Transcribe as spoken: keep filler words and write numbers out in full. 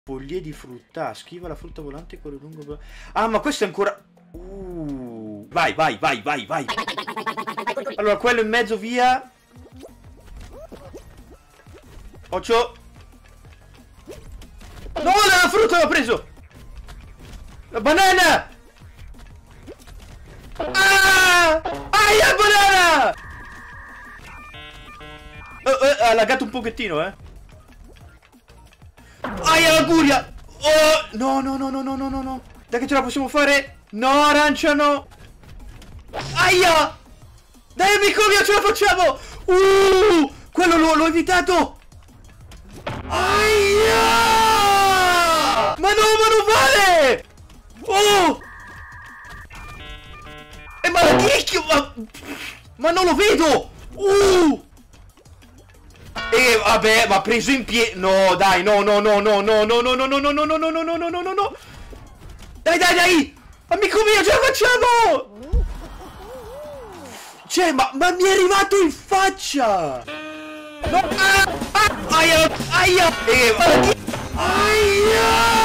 Spoglie di frutta. Schiva la frutta volante e corre lungo. Ah, ma questo è ancora... Uh, vai, vai, vai, vai, vai. Allora, quello in mezzo, via. Occhio. No, la frutta l'ho preso. La banana. Ah! Aia, banana! Uh, uh, ha laggato un pochettino, eh. Aia, la curia! Oh! No, no, no, no, no, no, no, no. Dai che ce la possiamo fare. No, arancia, no. Aia! Dai, amico mio, ce la facciamo! Uh! Quello l'ho evitato! Aia! Ma no, ma non vale! Oh! E ma la chicchio! Ma... ma non lo vedo! Uh! E vabbè, ma preso in piedi. No, dai, no, no, no, no, no, no, no, no, no, no, no, no, no, no, no, no, no, no. Dai, dai, dai! Amico mio, ce la facciamo! Cioè, ma, ma mi è arrivato in faccia! No! Ah! Ah! Aia! Aia! E... aia!